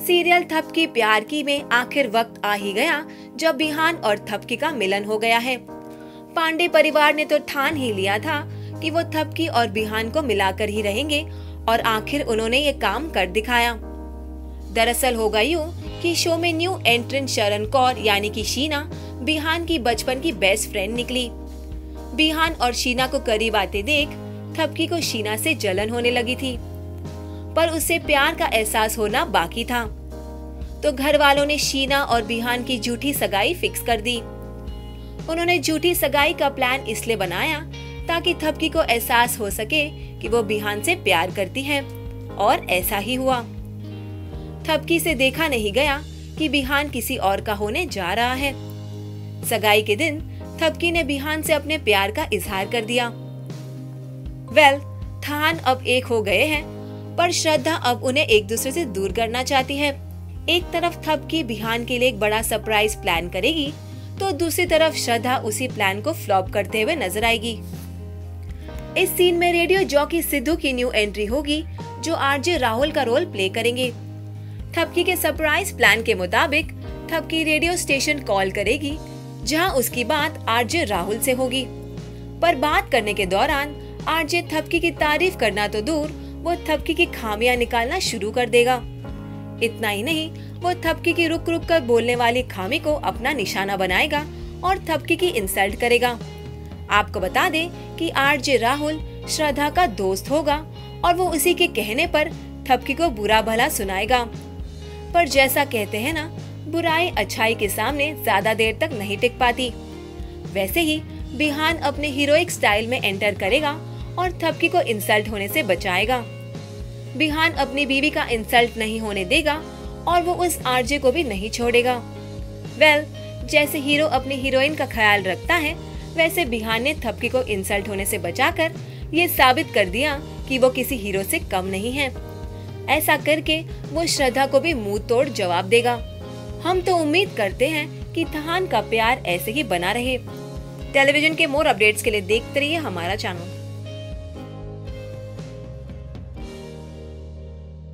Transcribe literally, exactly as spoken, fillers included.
Serial थपकी प्यार की में आखिर वक्त आ ही गया जब बिहान और थपकी का मिलन हो गया है। पांडे परिवार ने तो ठान ही लिया था कि वो थपकी और बिहान को मिलाकर ही रहेंगे और आखिर उन्होंने ये काम कर दिखाया। दरअसल होगा यूं कि शो में न्यू एंट्रेंट शरण कौर यानी कि शीना बिहान की बचपन की बेस्ट फ्रेंड निकली। बिहान और शीना को करीब आते देख थपकी को शीना से जलन होने लगी थी, पर उसे प्यार का एहसास होना बाकी था। तो घर वालों ने शीना और बिहान की झूठी सगाई फिक्स कर दी। उन्होंने झूठी सगाई का प्लान इसलिए बनाया ताकि थपकी को एहसास हो सके कि वो बिहान से प्यार करती है, और ऐसा ही हुआ। थपकी से देखा नहीं गया कि बिहान किसी और का होने जा रहा है। सगाई के दिन थपकी ने बिहान से अपने प्यार का इजहार कर दिया। वेल, थान अब एक हो गए हैं, पर श्रद्धा अब उन्हें एक दूसरे से दूर करना चाहती है। एक तरफ थपकी बिहान के लिए एक बड़ा सरप्राइज प्लान करेगी, तो दूसरी तरफ श्रद्धा उसी प्लान को फ्लॉप करते हुए नजर आएगी। इस सीन में रेडियो जॉकी सिद्धू की न्यू एंट्री होगी, जो आरजे राहुल का रोल प्ले करेंगे। थपकी के सरप्राइज प्लान के मुताबिक थपकी रेडियो स्टेशन कॉल करेगी, जहां उसकी बात आरजे राहुल से होगी। पर बात करने के दौरान आरजे थपकी की तारीफ करना तो दूर, वो थपकी की खामियां निकालना शुरू कर देगा। इतना ही नहीं, वो थपकी की रुक रुक कर बोलने वाली खामी को अपना निशाना बनाएगा और थपकी की इंसल्ट करेगा। आपको बता दें कि आरजे राहुल श्रद्धा का दोस्त होगा और वो उसी के कहने पर थपकी को बुरा भला सुनाएगा। पर जैसा कहते हैं ना, बुराई अच्छाई के सामने ज्यादा देर तक नहीं टिक पाती। वैसे ही बिहान अपने हीरोइक स्टाइल में एंटर करेगा और थपकी को इंसल्ट होने से बचाएगा। बिहान अपनी बीवी का इंसल्ट नहीं होने देगा और वो उस आरजे को भी नहीं छोड़ेगा। वेल, जैसे हीरो अपनी हीरोइन का ख्याल रखता है, वैसे बिहान ने थपकी को इंसल्ट होने से बचाकर ये साबित कर दिया कि वो किसी हीरो से कम नहीं है। ऐसा करके वो श्रद्धा को भी मुंह तोड़ जवाब देगा। हम तो उम्मीद करते हैं कि थान का प्यार ऐसे ही बना रहे। टेलीविजन के मोर अपडेट्स के लिए देखते रहिए हमारा चैनल।